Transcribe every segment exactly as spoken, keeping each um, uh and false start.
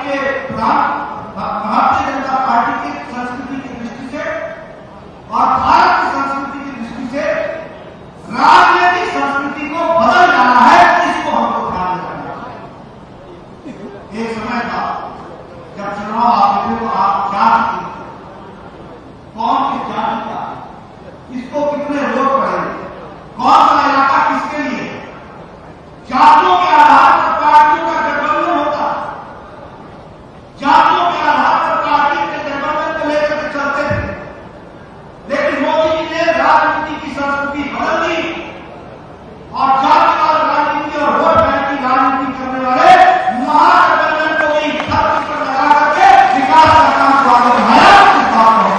के प्रधान भारतीय जनता पार्टी की संस्कृति की दृष्टि से और भारत की संस्कृति की दृष्टि से राजनीतिक संस्कृति को बदल जाना है, इसको हमको ध्यान रखना है। एक समय था जब चुनाव आते थे तो आप जाति कौन की जाति का, इसको कितने वोट पड़ेंगे, कौन सा इलाका किसके लिए, जातियों के आधार पर पार्टियों का गठबंधन होता, जातियों के आधार पर पार्टी के गठबंधन को लेकर के चलते थे। लेकिन मोदी जी ने राजनीति की संस्कृति बदल दी और जातिवाद राजनीति और वोट बैंक की राजनीति करने वाले महागठबंधन को भी धरती पर लगा करके विकास का काम को आगे बढ़ाया। इस बात को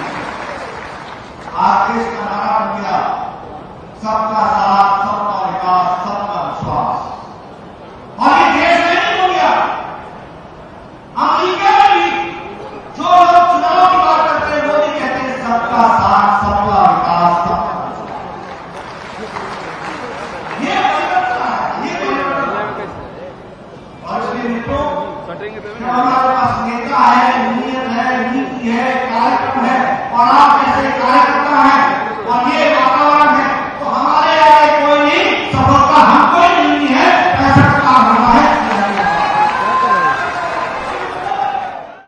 आज देश का नारा बन गया सबका साथ, सबका विकास, सबका विश्वास। और ये देश में नहीं हो गया, अमेरिका में भी जो लोग चुनाव की बात करते हैं मोदी कहते हैं सबका साथ, सबका विकास, सबका ये परिवर्तन है, ये परिवर्तन। और इसलिए मित्रों, हमारे पास नेता है, नीयत है, नीति है, कार्यक्रम है और आप